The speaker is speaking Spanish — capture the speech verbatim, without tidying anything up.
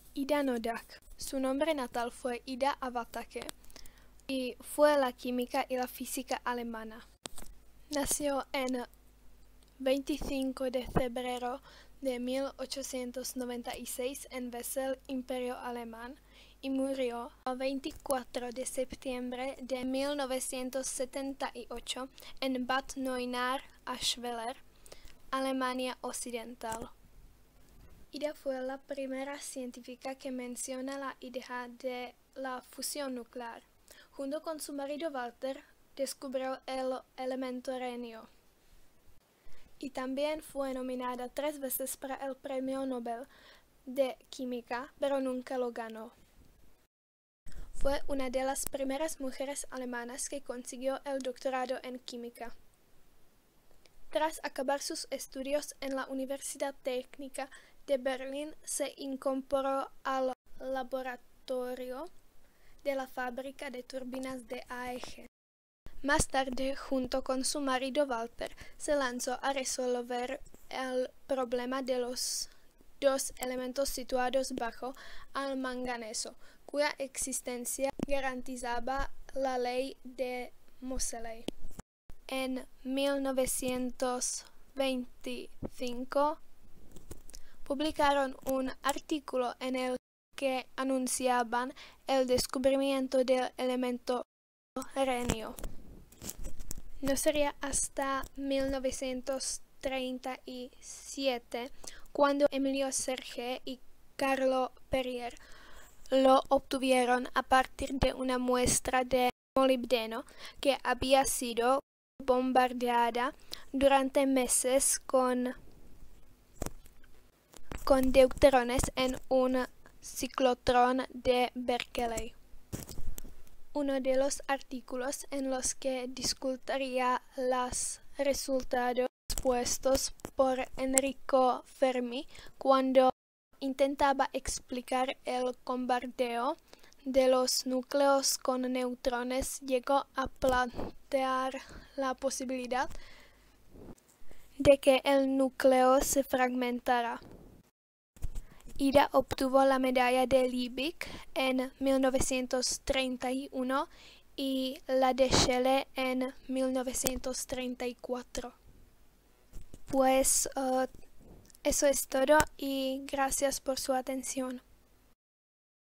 Ida Noddack. Su nombre natal fue Ida Avatake y fue la química y la física alemana. Nació en veinticinco de febrero de mil ochocientos noventa y seis en Wesel, Imperio Alemán, y murió el veinticuatro de septiembre de mil novecientos setenta y ocho en Bad Neuenahr-Aschweiler, Alemania Occidental. Ida fue la primera científica que menciona la idea de la fusión nuclear. Junto con su marido Walter, descubrió el elemento renio. Y también fue nominada tres veces para el Premio Nobel de Química, pero nunca lo ganó. Fue una de las primeras mujeres alemanas que consiguió el doctorado en química. Tras acabar sus estudios en la Universidad Técnica de Berlín, se incorporó al laboratorio de la fábrica de turbinas de A E G. Más tarde, junto con su marido Walter, se lanzó a resolver el problema de los dos elementos situados bajo el manganeso, cuya existencia garantizaba la ley de Moseley. En mil novecientos veinticinco publicaron un artículo en el que anunciaban el descubrimiento del elemento renio. No sería hasta mil novecientos treinta y siete cuando Emilio Serge y Carlo Perrier lo obtuvieron a partir de una muestra de molibdeno que había sido bombardeada durante meses con, con deuterones en un ciclotrón de Berkeley. Uno de los artículos en los que discutiría los resultados expuestos por Enrico Fermi cuando intentaba explicar el bombardeo de los núcleos con neutrones, llegó a plantear la posibilidad de que el núcleo se fragmentara. Ida obtuvo la medalla de Liebig en mil novecientos treinta y uno y la de Scheele en mil novecientos treinta y cuatro. Pues uh, eso es todo y gracias por su atención.